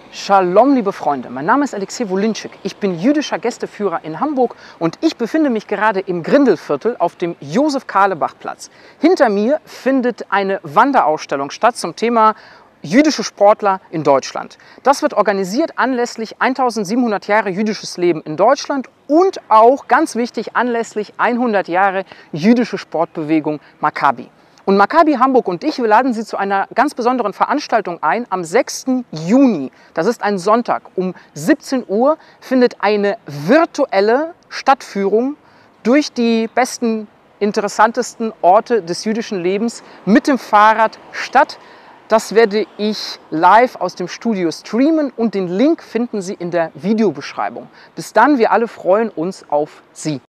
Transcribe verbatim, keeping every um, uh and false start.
Shalom, liebe Freunde, mein Name ist Alexej Wolinczyk. Ich bin jüdischer Gästeführer in Hamburg und ich befinde mich gerade im Grindelviertel auf dem Josef-Carlebach-Platz. Hinter mir findet eine Wanderausstellung statt zum Thema jüdische Sportler in Deutschland. Das wird organisiert anlässlich eintausendsiebenhundert Jahre jüdisches Leben in Deutschland und auch, ganz wichtig, anlässlich hundert Jahre jüdische Sportbewegung Maccabi. Und Maccabi Hamburg und ich, wir laden Sie zu einer ganz besonderen Veranstaltung ein. Am sechsten Juni, das ist ein Sonntag, um siebzehn Uhr findet eine virtuelle Stadtführung durch die besten, interessantesten Orte des jüdischen Lebens mit dem Fahrrad statt. Das werde ich live aus dem Studio streamen und den Link finden Sie in der Videobeschreibung. Bis dann, wir alle freuen uns auf Sie.